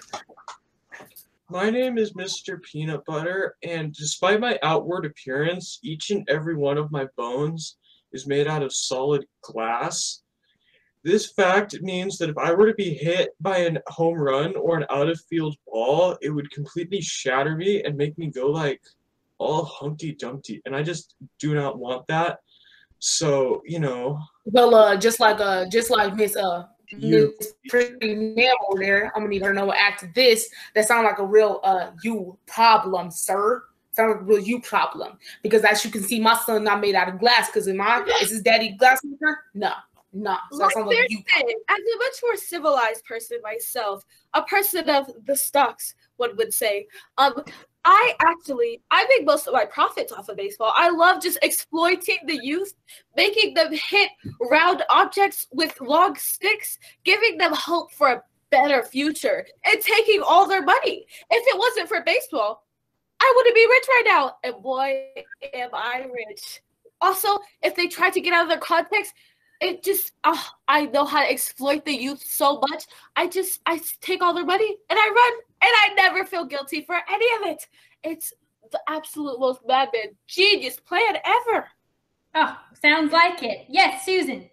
My name is Mr. Peanut Butter, and despite my outward appearance, each and every one of my bones is made out of solid glass. This fact means that if I were to be hit by a home run or an out-of-field ball, it would completely shatter me and make me go like all Humpty Dumpty, and I just do not want that. So, you know. Well, just like Miss Pretty Ma'am over there, I'm gonna need her to know what act this. That sounds like a real you problem, sir. Sounds like a real you problem. Because as you can see, my son not made out of glass. Because is his daddy glass maker? No. So like I'm a much more civilized person myself, a person of the stocks, one would say. I make most of my profits off of baseball. I love just exploiting the youth, making them hit round objects with long sticks, giving them hope for a better future, and taking all their money. If it wasn't for baseball, I wouldn't be rich right now. And boy, am I rich. Also, if they try to get out of their context, it just, I know how to exploit the youth so much. I take all their money and I run, and I never feel guilty for any of it. It's the absolute most madman genius plan ever. Oh, sounds like it. Yes, Susan.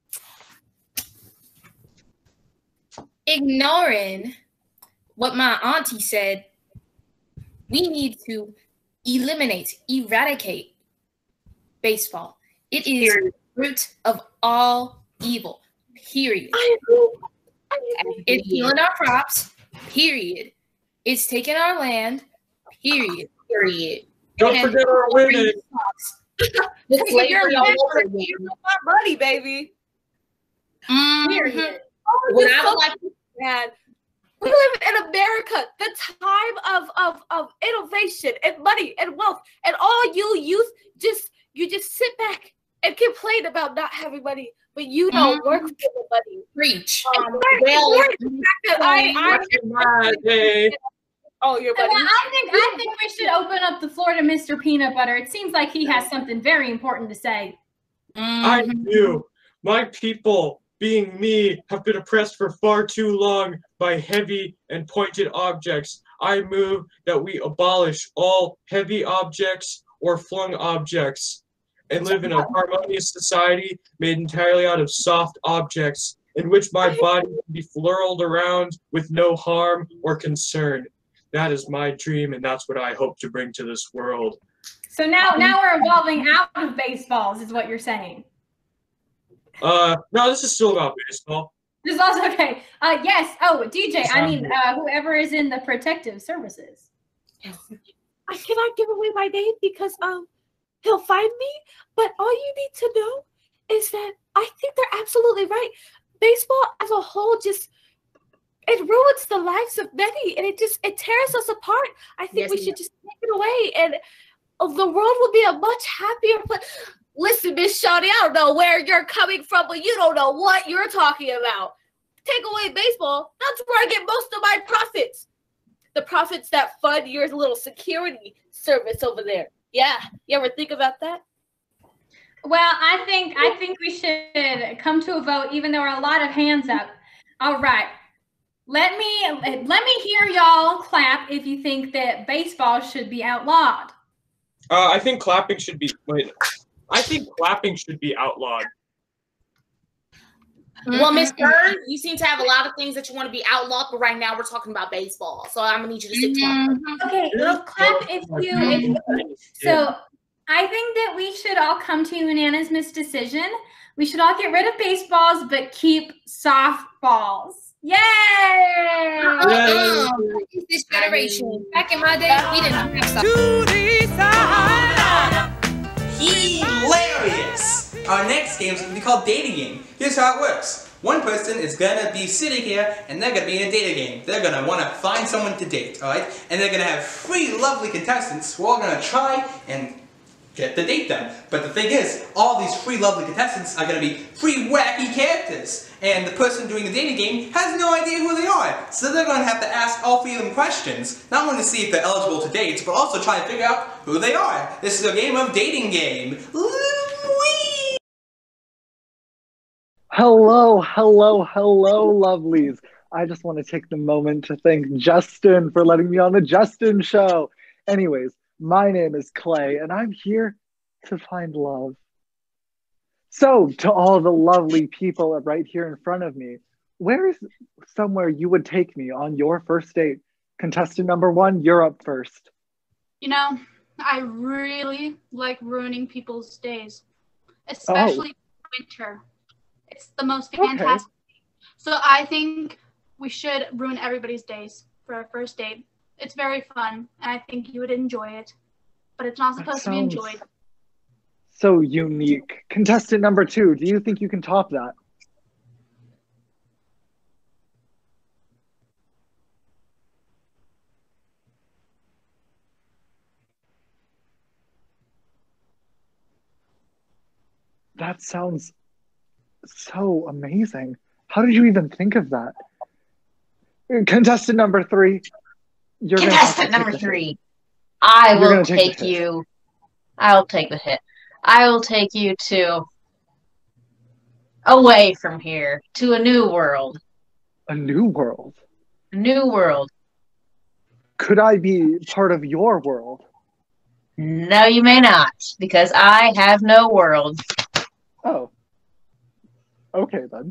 Ignoring what my auntie said, we need to eradicate baseball. It is the root of all evil, period. I agree. It's stealing our crops, period. It's taking our land, period. Don't forget our winning. The slavery all over again. My money, baby. Period. What I would like to we live in America, the time of innovation and money and wealth, and all you youth you just sit back and complain about not having money, but you don't work for the money. Preach. Oh, your money. I think we should open up the floor to Mr. Peanut Butter. It seems like he has something very important to say. I do. My people, being me, have been oppressed for far too long by heavy and pointed objects. I move that we abolish all heavy objects or flung objects and live in a harmonious society made entirely out of soft objects in which my body can be flurled around with no harm or concern. That is my dream, and that's what I hope to bring to this world. So now we're evolving out of baseballs, is what you're saying. No, this is still about baseball. This is also okay. Yes. Oh, DJ. I mean, whoever is in the protective services. I cannot give away my name because he'll find me. But all you need to know is that I think they're absolutely right. Baseball as a whole it ruins the lives of many, and it tears us apart. I think we should just take it away, and the world will be a much happier place. Listen, Miss Shawnee, I don't know where you're coming from, but you don't know what you're talking about. Take away baseball, that's where I get most of my profits. The profits that fund your little security service over there. Yeah, you ever think about that? Well, I think we should come to a vote, even though there are a lot of hands up. All right. Let me hear y'all clap if you think that baseball should be outlawed. I think clapping should be outlawed. Well, Miss Byrne, you seem to have a lot of things that you want to be outlawed, but right now we're talking about baseball. So I'm gonna need you to stick to it. Okay, well, clap if you so I think that we should all come to a unanimous decision. We should all get rid of baseballs, but keep softballs. Yay! This generation. Back in my day, we didn't have stuff. Hilarious! Our next game is going to be called Dating Game. Here's how it works. One person is going to be sitting here and they're going to be in a dating game. They're going to want to find someone to date, alright? And they're going to have 3 lovely contestants who are all going to try and get to date them. But the thing is, all these 3 lovely contestants are going to be 3 wacky characters. And the person doing the dating game has no idea who they are. So they're going to have to ask all 3 of them questions. Not only to see if they're eligible to date, but also try to figure out who they are. This is a game of dating game. Hello, hello, hello, lovelies. I just want to take the moment to thank Justin for letting me on the Justin Show. Anyways, my name is Clay, and I'm here to find love. So, to all the lovely people right here in front of me, where is somewhere you would take me on your first date? Contestant number 1, you're up first. You know, I really like ruining people's days, especially winter. It's the most fantastic. So I think we should ruin everybody's days for our first date. It's very fun, and I think you would enjoy it. But it's not supposed to be enjoyed. So unique. Contestant number 2, do you think you can top that? That sounds so amazing. How did you even think of that? Contestant number 3. Contestant number 3. I will take you. I'll take the hit. I will take you to away from here to a new world. A new world? A new world. Could I be part of your world? No, you may not, because I have no world. Oh. Okay, then.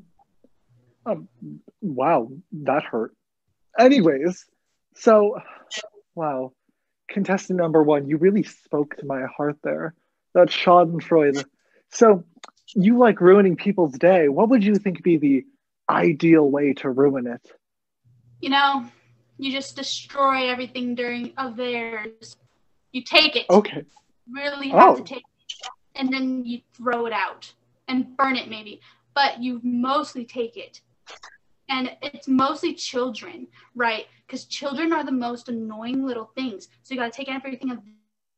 Wow, that hurt. Anyways, so, wow. Contestant number 1, you really spoke to my heart there. That Schadenfreude. So, you like ruining people's day. What would you think be the ideal way to ruin it? You know, you just destroy everything of theirs. You take it. Okay. Really have to take it. And then you throw it out. And burn it, maybe. But you mostly take it. And it's mostly children, right? Because children are the most annoying little things. So you gotta take everything of.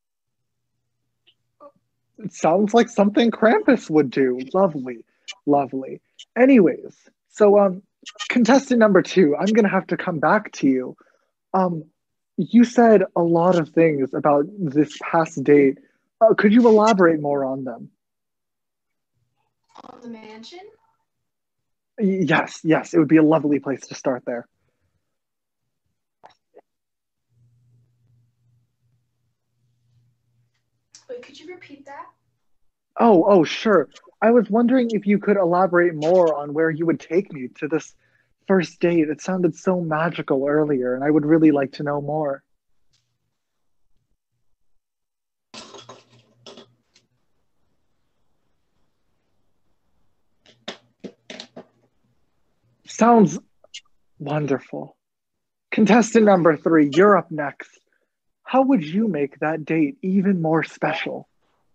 It sounds like something Krampus would do. Lovely, lovely. Anyways, so contestant number 2, I'm gonna have to come back to you. You said a lot of things about this past date. Could you elaborate more on them? The mansion? Yes, it would be a lovely place to start there. Wait, could you repeat that? Oh, sure. I was wondering if you could elaborate more on where you would take me to this first date. It sounded so magical earlier, and I would really like to know more. Sounds wonderful. Contestant number 3, you're up next. How would you make that date even more special?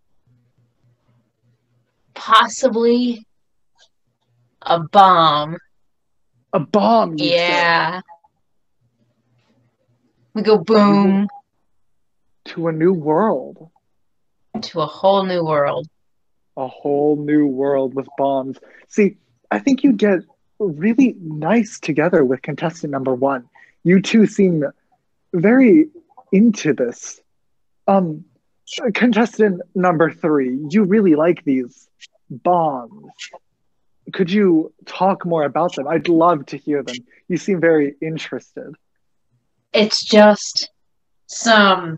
Possibly a bomb. A bomb? Yeah. We go boom. To a new world. To a whole new world. A whole new world with bombs. See, I think you'd get really nice together with contestant number 1. You two seem very into this. Contestant number 3, you really like these bombs. Could you talk more about them? I'd love to hear them. You seem very interested. It's just some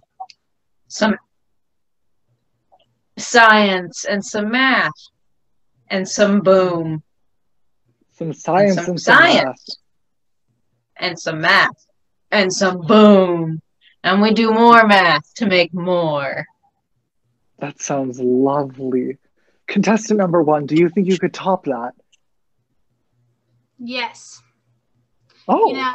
science and some math and some boom. Some science and some science. math. And some math. And some boom. And we do more math to make more. That sounds lovely. Contestant number one, do you think you could top that? Yes. Oh. You know,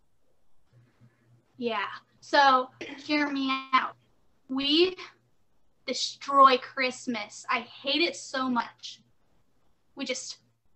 yeah. So, hear me out. We destroy Christmas. I hate it so much. We just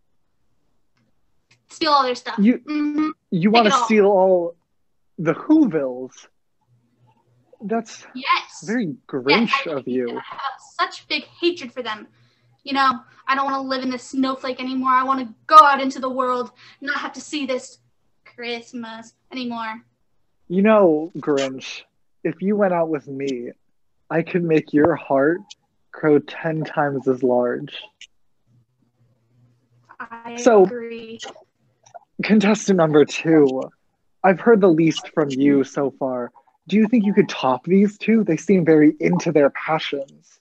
steal all their stuff. You Take want it to all. steal all the Whovilles? That's Yes. very Yes, Grinch of you. I have such big hatred for them. You know, I don't want to live in this snowflake anymore. I want to go out into the world, not have to see this Christmas anymore. You know, Grinch, if you went out with me, I could make your heart grow 10 times as large. I So, agree. contestant number two, I've heard the least from you so far. Do you think you could top these two? They seem very into their passions.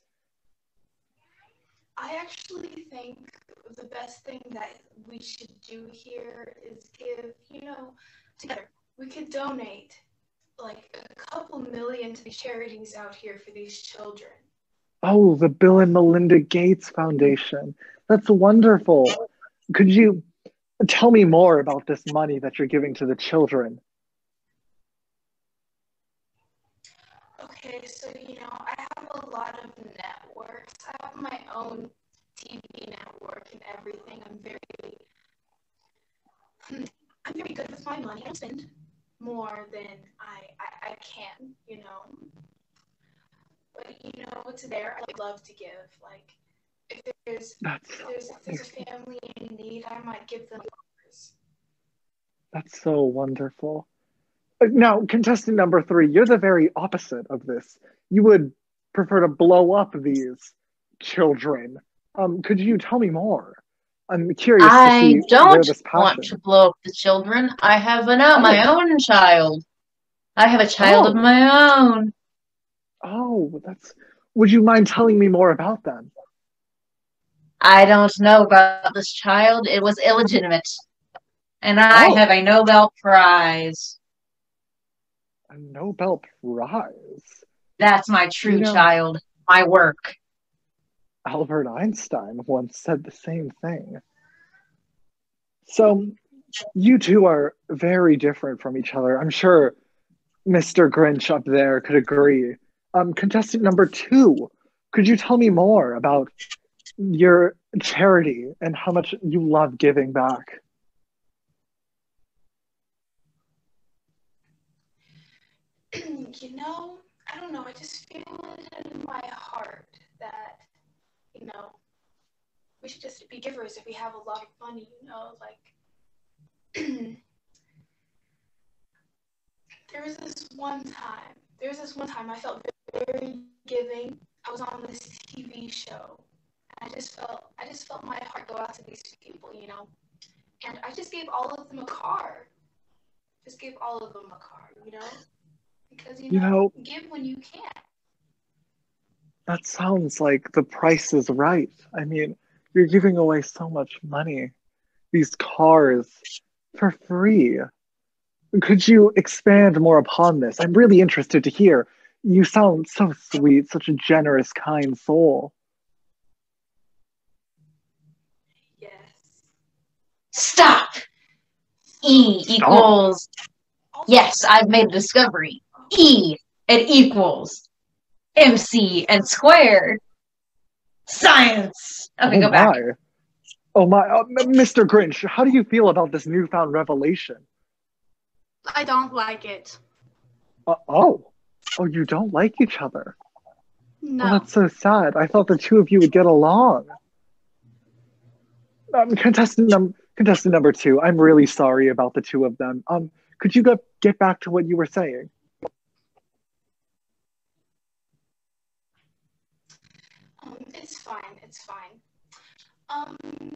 I actually think the best thing that we should do here is give, together, we could donate like a couple million to the charities out here for these children. Oh, the Bill and Melinda Gates Foundation. That's wonderful. Could you tell me more about this money that you're giving to the children? Okay, so I have a lot of networks. I have my own TV network and everything. I'm very good with my money. I don't spend more than I can, But it's there. I love to give. Like if there's a family in need, I might give them. That's so wonderful. Now, contestant number three, you're the very opposite of this. You would prefer to blow up these children. Could you tell me more? I'm curious to I see where don't this want passion. to blow up the children. I have my own child. I have a child of Oh. my own. Oh, would you mind telling me more about them? I don't know about this child. It was illegitimate. And I Oh. have a Nobel Prize. A Nobel Prize? That's my true child. My work. Albert Einstein once said the same thing. So, you two are very different from each other. I'm sure Mr. Grinch up there could agree. Contestant number two, could you tell me more about your charity and how much you love giving back? I don't know. I just feel it in my heart that, we should just be givers if we have a lot of money, There was this one time I felt very giving. I was on this TV show. And I just felt my heart go out to these people, And I just gave all of them a car. Because, give when you can. That sounds like the price is right. I mean, you're giving away so much money. These cars for free. Could you expand more upon this? I'm really interested to hear. You sound so sweet, such a generous, kind soul. Stop! E equals... Yes, I've made a discovery. E, it equals MC and squared. Science! Okay, go back. Oh my, Mr. Grinch, how do you feel about this newfound revelation? I don't like it. Oh, you don't like each other? No. Well, that's so sad. I thought the two of you would get along. Contestant number two, I'm really sorry about the two of them. Could you get back to what you were saying? It's fine. I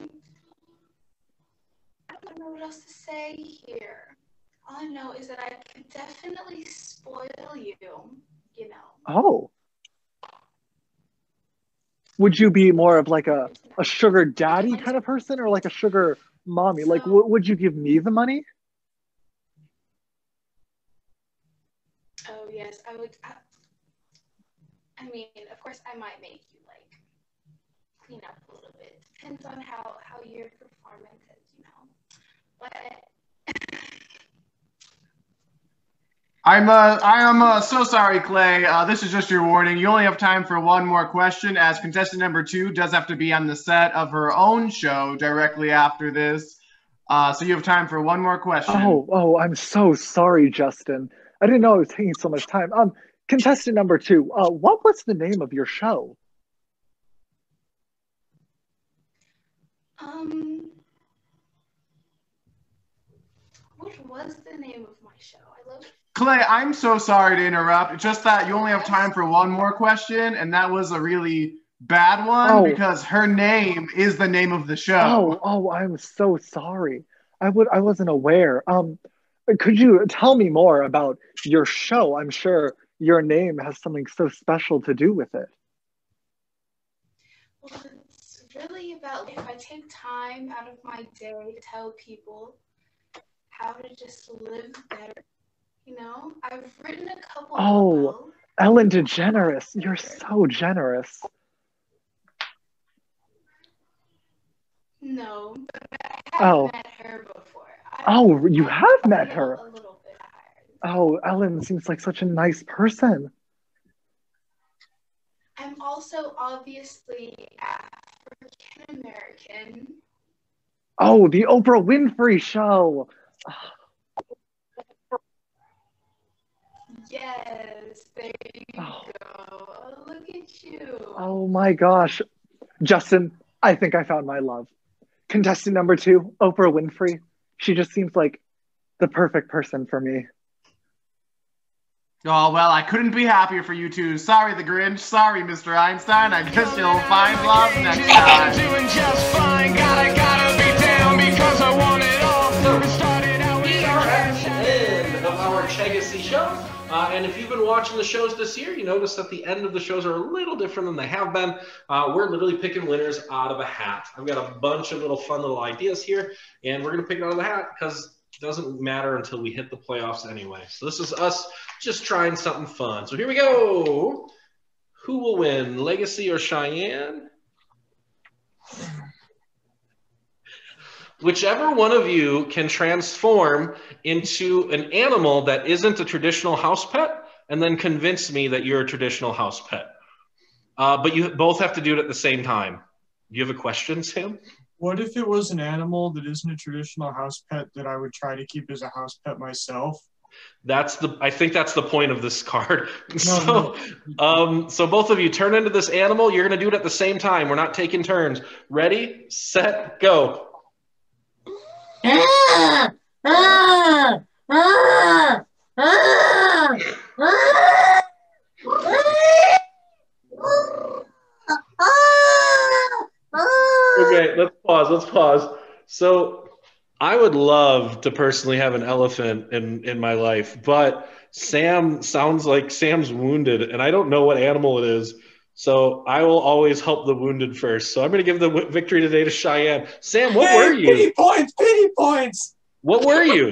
don't know what else to say here. All I know is that I could definitely spoil you, Oh. Would you be more of like a sugar daddy kind of person or like a sugar mommy? Like, would you give me the money? Oh, yes, I would. I mean, of course, I might make you like clean up a little bit. Depends on how your performance is, you know. But I am so sorry, Clay. This is just your warning. You only have time for one more question, as contestant number 2 does have to be on the set of her own show directly after this. So you have time for one more question. Oh, I'm so sorry, Justin. I didn't know it was taking so much time. Contestant number 2, what was the name of your show? What was the name of my show? I love. Clay, I'm so sorry to interrupt. It's just that you only have time for one more question, and that was a really bad one because her name is the name of the show. Oh, I'm so sorry. I wasn't aware. Could you tell me more about your show? I'm sure your name has something so special to do with it. Well, it's really about if I take time out of my day to tell people how to just live better. You know, I've written a couple. Oh, Ellen DeGeneres, you're so generous. No, but I have met her before. You have met her. A little bit higher. Oh, Ellen seems like such a nice person. I'm also obviously African American. Oh, the Oprah Winfrey Show. Yes, there you go. Oh, look at you. Oh my gosh. Justin, I think I found my love. Contestant number 2, Oprah Winfrey. She just seems like the perfect person for me. Oh, well, I couldn't be happier for you two. Sorry, the Grinch. Sorry, Mr. Einstein. I guess you'll find love next time. Doing just fine. Gotta be down because I want it all. We are at the end of our Chegacy show. And if you've been watching the shows this year, you notice that the end of the shows are a little different than they have been. We're literally picking winners out of a hat. I've got a bunch of fun little ideas here, and we're going to pick it out of the hat because it doesn't matter until we hit the playoffs anyway. So this is us just trying something fun. So here we go. Who will win, Legacy or Cheyenne? Whichever one of you can transform into an animal that isn't a traditional house pet and then convince me that you're a traditional house pet. But you both have to do it at the same time. Do you have a question, Sam? What if it was an animal that isn't a traditional house pet that I would try to keep as a house pet myself? I think that's the point of this card. So both of you turn into this animal. You're going to do it at the same time. We're not taking turns. Ready, set, go. Okay, let's pause. So I would love to personally have an elephant in my life, but Sam sounds like Sam's wounded, and I don't know what animal it is. So I will always help the wounded first. So I'm going to give the victory today to Cheyenne. Sam, what were you? Pity points! What were you?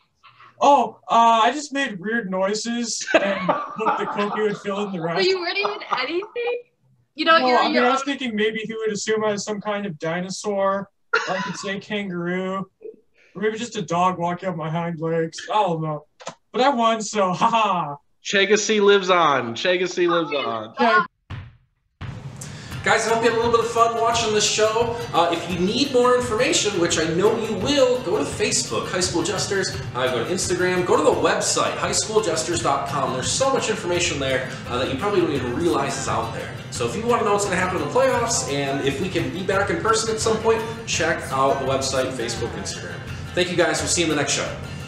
I just made weird noises and hoped that Koki would fill in the rest. But you weren't even anything? You know, I was thinking maybe he would assume I was some kind of dinosaur. I could say kangaroo. Or maybe just a dog walking up my hind legs. I don't know. But I won, so haha. Chegacy lives on. Yeah. Guys, I hope you had a little bit of fun watching this show. If you need more information, which I know you will, go to Facebook, High School Jesters. Go to Instagram. Go to the website, highschooljesters.com. There's so much information there that you probably don't even realize is out there. So if you want to know what's going to happen in the playoffs and if we can be back in person at some point, check out the website, Facebook, Instagram. Thank you guys. We'll see you in the next show.